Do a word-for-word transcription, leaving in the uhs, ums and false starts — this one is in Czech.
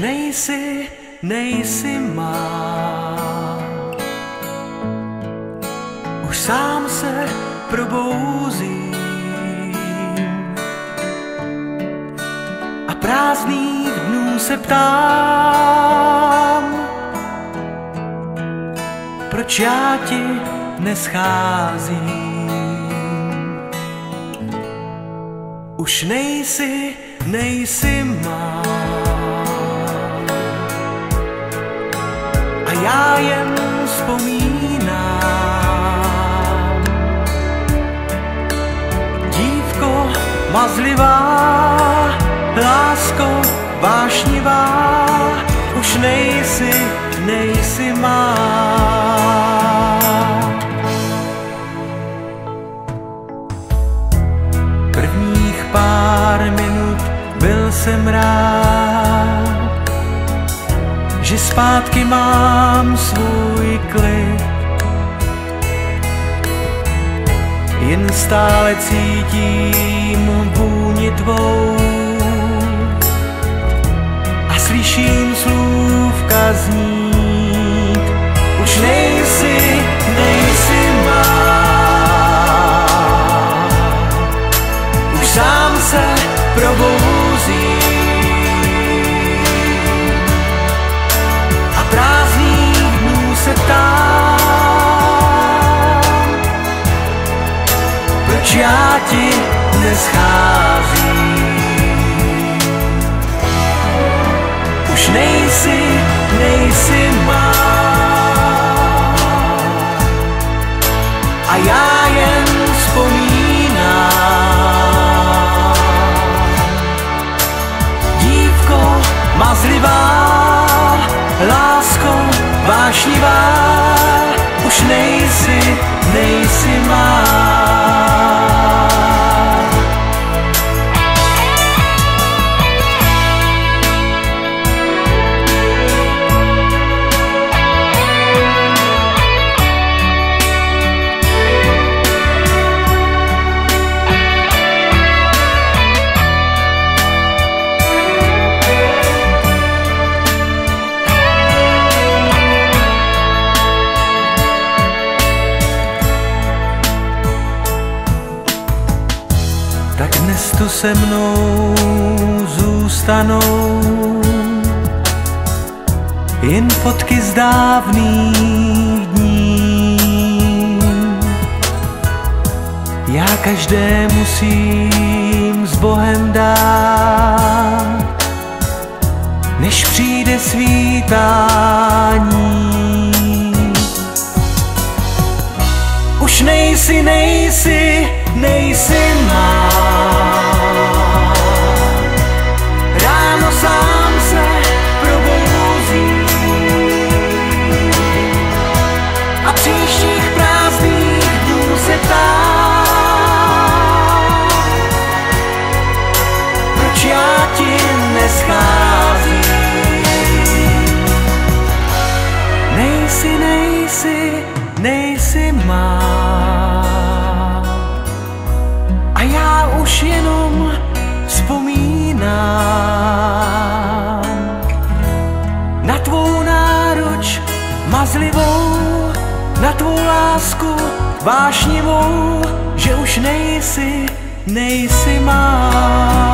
nejsi, nejsi má. Už sám se probouzím a prázdných dnů se ptám, proč já ti nescházím. Už nejsi, nejsi má. A já jen vzpomínám. Dívko mazlivá, lásko vášnivá, už nejsi, nejsi má. Prvních pár minut byl jsem rád, že zpátky mám svůj klid. Jen stále cítím vůni tvou a slyším slůvka znít. Už nejsi, nejsi má. Už sám se probouzím a prázdných dnů se ptám, proč já ti nescházím. Už nejsi, nejsi má. A já jen vzpomínám. Dívko mazlivá, lásko vášnivá, už nejsi, nejsi má. Tak dnes tu se mnou zůstanou jen fotky z dávných dní. Já každé musím s Bohem dát, než přijde svítání. Už nejsi, nejsi, nejsi má. Ráno sám se probouzím a příštích prázdných dnů se ptám, proč já ti nescházím. Nejsi, nejsi, nejsi má. A já už jenom vzpomínám na tvou náruč mazlivou, na tvou lásku vášnivou, že už nejsi, nejsi má.